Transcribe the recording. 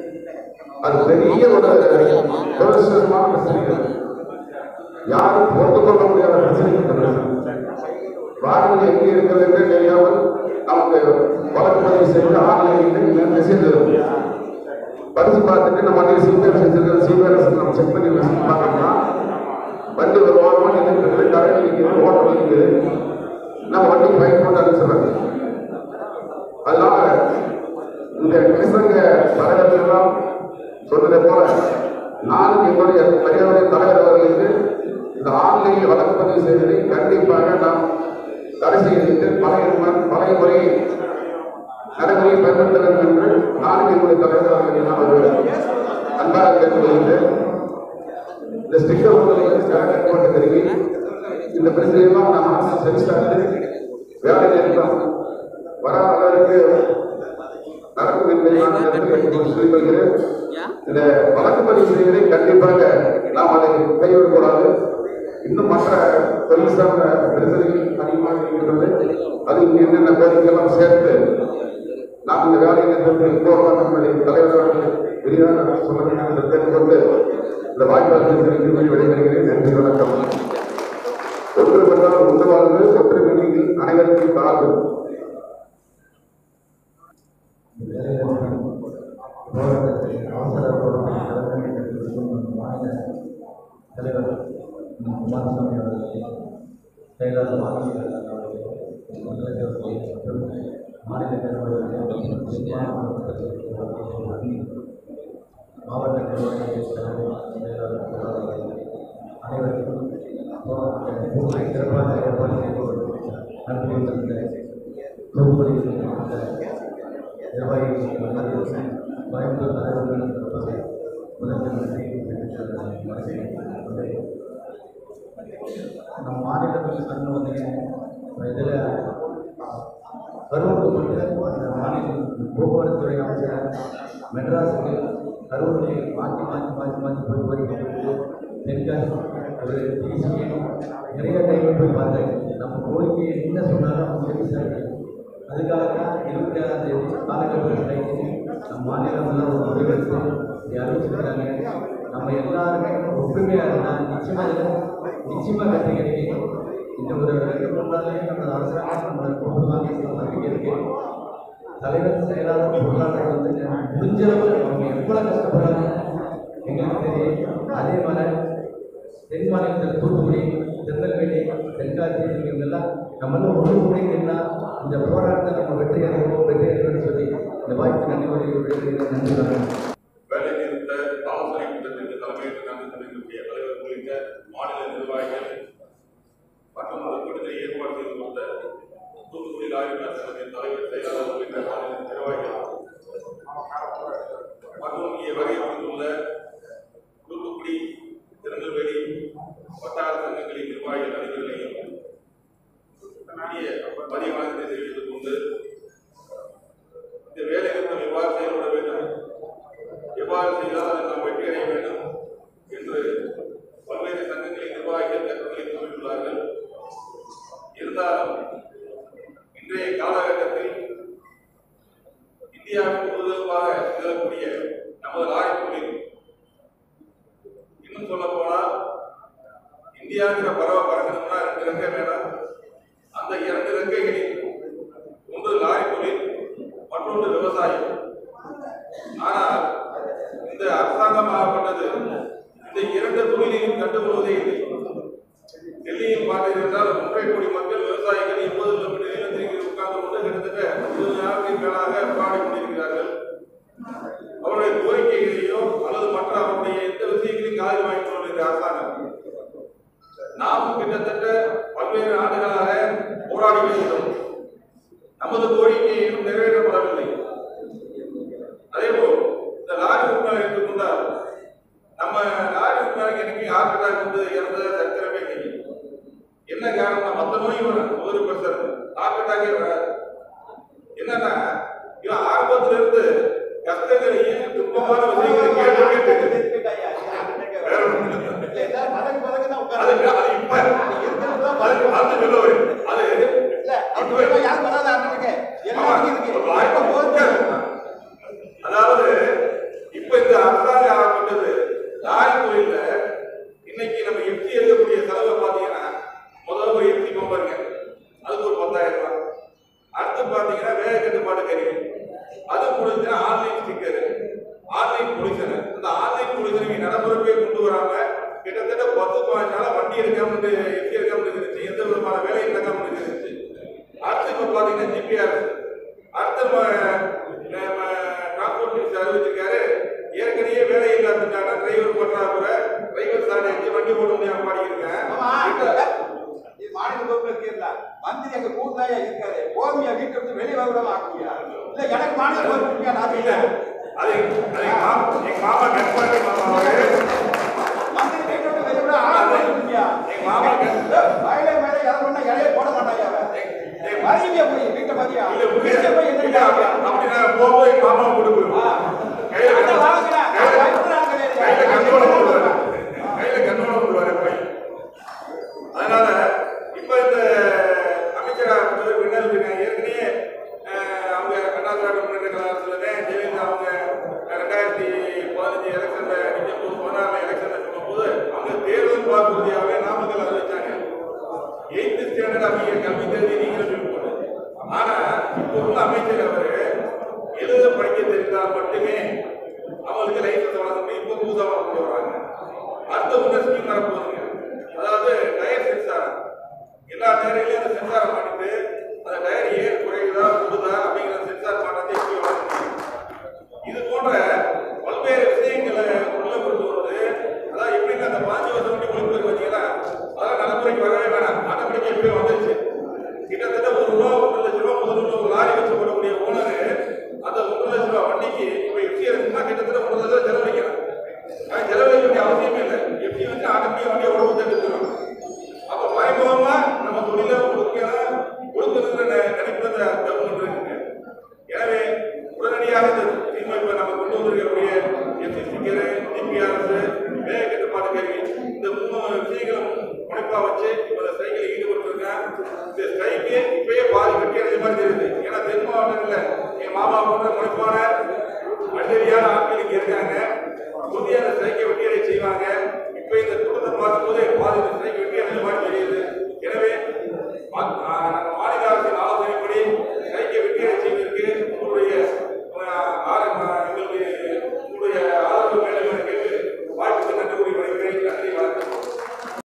அது பெரிய ஒரு துரதிருஷ்டமான பிரச்சனைகள். யாரும் பொறுத்து கொள்ள முடியாத பிரச்சனைகள். வாகனம் எங்கே இருக்கிறது என்று தெரியாமல் நமக்கு வழக்கு பதிவு செய்து ஆன்லைனில் மெசேஜ் வரும். பரிசு பார்த்துட்டு நம்ம வண்டியில் சிபிஆர்எஸ் நம்ம செக் பண்ணி பார்த்தோம்னா வண்டி ஒரு வாரமாக நின்றுட்டு கரண்ட் நிற்கிறது, ஓட்டம் இருக்குது, நம்ம வண்டி ஃபைன் போட்டு அனுப்பிச்சுறாங்க. அதனால இந்த கிருஷ்ணங்க தலைவர்கள் எல்லாம் சொன்னதை போல நானும் எங்களுடைய மரியாதை தலைவர் அவர்களுக்கு இந்த ஆன்லைனில் வழக்கு பதிவு செய்வதை கண்டிப்பாக நாம் தடை செய்து பழைய முறை நடைமுறையை பயன்படுத்த வேண்டும் என்று நானும் எங்களுடைய தலைவர் அவர்களை நான் ஒரு அன்பாக கேட்டுக்கொள்கிறேன். இந்த ஸ்டிக்கர் போட்டு தெரிவி இந்த பிரச்சனையெல்லாம் நாம் செலுத்தாது வேலை நிறுத்தம் வராதவருக்கு நடக்கும் என்பதை சொல்லிக்கொள்கிறேன். இந்த வழக்கு பதிவு செய்வதை கண்டிப்பாக நாம் அதை கைவிடக்கூடாது. இன்னும் மற்ற தொழில் சார்ந்த பிரச்சனைகள் அதிகமாக இருக்கின்றது. அதுக்கு என்னென்ன கோரிக்கையெல்லாம் சேர்த்து நாம் இந்த வேலை நிறுத்தத்தில் போகலாம் என்பதை தலைவர்கள் விரிவாக சொல்ல வேண்டும் என்று கேட்டுக்கொண்டு இந்த வாய்ப்பாளர்களுக்கு விடைபெறுகிறேன். நன்றி, வணக்கம். ஒன்றுபட்டால் ஒன்று வாழ்வு, ஒற்றுமையில் அனைவருக்கும் தாழ்வு. தலைவர் குமாரசாமி அவர்களுக்கு, செயலாளர் மாநில மாவட்ட நிர்வாகிகள் அனைவருக்கும் சிறப்பாக ஏற்பாடு செய்து நடத்தி வந்த தொகுப்படி நிர்வாகிகள் கோயம்புத்தூர் தலைவர்கள் நம்ம மாநிலத்தில் சொன்ன இதில் கரூர் அந்த மாநில போக்குவரத்துறை அமைச்சர் மெட்ராஸுக்கு கரூருக்கு மாற்றி போய் போய்கிட்டு தென்காசி ஒரு டிசியை நிறைய டைம் போய் பார்த்தேன். நம்ம கோரிக்கை என்ன சொன்னாலும் அவங்க தெரிவிச்சாங்க. அதுக்காக தான் 26ஆம் தேதி காலகட்டத்தில் நம்ம மாநிலத்தில் ஒரு முடிவெடுத்து அறிவிச்சிருக்காங்க. நம்ம எல்லாருமே ஒற்றுமையாக இருந்தால் நிச்சயமாக வெற்றி கிடைக்கும். இந்த ஒரு 2-3 நாள்லேயே நம்ம அரசாங்கம் நம்மளை கூப்பிடுவாங்க நம்பிக்கை இருக்கு. தலைவர் செயலாளர் பொருளாதாரம் வந்து முடிஞ்சளவு அவங்க எவ்வளோ கஷ்டப்படுறாங்க எங்களுக்கு தெரியும். அதே மாதிரி தென் மாநிலத்தில் தூத்துக்குடி, திருநெல்வேலி, தென்காசி இவங்கெல்லாம் நம்மளாம் ஒன்று கூடிங்கன்னா இந்த போராட்டத்தை நம்ம வெற்றி அடைவோம்னு சொல்லி இந்த வாய்ப்பு நன்றி நன்றி வேலை நிறுத்த ஆலோசனை கூட்டத்திற்கு தலைமையேற்று நடந்து கொண்டிருக்கிற தலைவர் உள்ளிட்ட மாநில நிர்வாகிகள் மற்றும் அந்த கூட்டத்தில் ஏற்பாடு செய்து கொடுத்த தூத்துக்குடி லாயர் சங்கத்தின் தலைவர் செயலாளர் உள்ளிட்ட மாநில நிர்வாகிகள் மற்றும் இங்கே வருகை புரிந்துள்ள தூத்துக்குடி, திருநெல்வேலி வட்டார சங்கங்களின் நிர்வாகிகள் அனைவர்களையும் மதிய வணக்கத்தை தெரிவித்துக் கொண்டு இந்த வேலை நிறுத்தம் எவ்வாறு செயல்பட வேண்டும், எவ்வாறு செய்தால் அதை நாம் வெற்றி அடைய வேண்டும் என்று பல்வேறு சங்கங்களின் நிர்வாகிகள் கருத்துக்களை கூறியுள்ளார்கள். இருந்தாலும் இன்றைய காலகட்டத்தில் இந்தியாவின் முழுவதுமாக திகழக்கூடிய நமது லாரி தொழில், இன்னும் சொல்ல போனால் இந்தியாங்கிற பறவை பறக்கணும்னா 2 ரெக்கை வேணும். அந்த 2 ரெக்கைகளில் ஒன்று லாரி தொழில், மற்றொன்று விவசாயம். ஆனால் இந்த அரசாங்கமாகப்பட்டது இந்த 2 தொழிலையும் கண்டுகொள்வதே இல்லை. டெல்லியில் பார்த்தீர்கள் 1.5 கோடி மக்கள் விவசாயிகள் 80 கிலோமீட்டர் நீளத்திற்கு உட்கார்ந்து கொண்டு கிட்டத்தட்ட 30 நாட்களுக்கு மேலாக போராடி கொண்டிருக்கிறார்கள். அவருடைய கோரிக்கைகளையோ அல்லது மற்ற அவருடைய எந்த விஷயங்களையும் காதில் வாங்கிக் கொள்கின்ற அரசாங்கம். நாம் கிட்டத்தட்ட பல்வேறு ஆண்டுகளாக போராடி வருகிறோம். நமது கோரிக்கை இன்னும் நிறைவேற்றப்படவில்லை. அதேபோல் இந்த லாரி உரிமையாளர் எடுத்துக்கொண்டால் நம்ம லாரி உரிமையாளருக்கு எனக்கு ஹார்ட் அட்டாக் வந்து இறந்த சரித்திரமே கொடுங்க நான் இல்ல அது எங்க மாமா கட்பாடி மாமாவே மந்திரி கேட்டு வெளியில ஆள் பண்ணியா எங்க மாமா வயலே மேல யார பண்ணா இலைய போட மாட்டாங்க அவன் வரைங்க போய் வீட்டை பாத்தியா இல்ல வீட்டை போய் என்ன அப்படி நான் போய் எங்க மாமா கூட்டு போயிடுவோம் கையில வாங்குறேன் கையில கண்ணோட போடுவாரு கையில கண்ணோட போடுவாரு போய் அதனால இப்ப இந்த அமைச்சரா விண்ணல் இருக்காங்க ஏற்கனவே அவங்க அண்ணா திராவிட முன்னேற்ற கழகத்துலவே ஜெயலலிதா அவங்க 2015 எலெக்ஷன்ல நிற்கும் போது 16 எலெக்ஷன்ல சொல்லும் போது அவங்க தேர்தல் வாக்குறுதியாவே நாமக்கல் அறிவிச்சாங்க 8th ஸ்டாண்டர்ட் அவங்க கல்வி தேதி நீங்களும் சொல்லி போட்டு ஆனா இப்போ உள்ள அமைச்சர் அவரு எழுத படிக்க தெரிந்தால் மட்டுமே அவங்களுக்கு லைசன்ஸ் வழங்க முடியும் இப்போ புதுசாக கொண்டு வர்றாங்க அடுத்த ஒன்று ஸ்கீம் வரப்போகுதுங்க அதாவது டயர் சென்சார் எல்லா டயர்லையும் அந்த சென்சாரை மாட்டிட்டு அந்த டயர் ஏர் குறையுதா கூடுதா அப்படிங்கிற சென்சார் மாட்டத்தை எப்படி வளர்ந்து இது போன்ற பல்வேறு விஷயங்களை உள்ள கொண்டு வந்து அதாவது எப்படின்னா அந்த 5 வருஷம் வண்டி கொண்டு போய் பார்த்தீங்கன்னா அதான் நடைமுறைக்கு வரவே வேணாம் ஆட்டோமேட்டிக்காக எப்படியும் வந்துருச்சு கிட்டத்தட்ட ₹1 1 லட்சம் ரூபா முதல்ல ஒரு லாரி வச்சு போடக்கூடிய ஓனரு அந்த 1 லட்சம் ரூபா வண்டிக்கு இப்போ எப்படி இருக்குன்னா கிட்டத்தட்ட 1 லட்சம் செலவழிக்கிறான் செலவழிக்க வேண்டிய அவசியமே இல்லை எப்படி வந்து ஆட்டோமேட்டிக்காக வண்டியை உடம்பு எடுத்துக்கிறோம் அப்போ மறைமுகமா நம்ம தொழில கொடுக்கணுங்கிற நினைப்புல கவர்மெண்ட் இருக்குங்க எனவே உடனடியாக இந்த தீர்வை இப்ப நம்ம கொண்டு வந்திருக்கக்கூடிய எஃப்சி ஸ்டிக்கரு ஜிபிஆர்எஸ் வேக கட்டுப்பாட்டு கருவி இந்த 3 விஷயங்களும் முனைப்பா வச்சு இப்ப இந்த ஸ்ட்ரைக்கில் ஈடுபட்டிருக்கேன் இந்த ஸ்ட்ரைக்கு இப்பயே பாதி வெட்டி அடைஞ்ச மாதிரி தெரியுது ஏன்னா தென் மாவட்டங்கள்ல என் மாமா போன்ற முனைப்பான மனிதரியான ஆட்கள் இங்க இருக்காங்க புதிய அந்த ஸ்ட்ரைக்கை வெட்டி அடை செய்வாங்க இப்ப இந்த கூட்டத்தை பார்க்கும் போது பாதி ஸ்ட்ரைக் வெட்டி அடைஞ்ச மாதிரி தெரியுது எனவே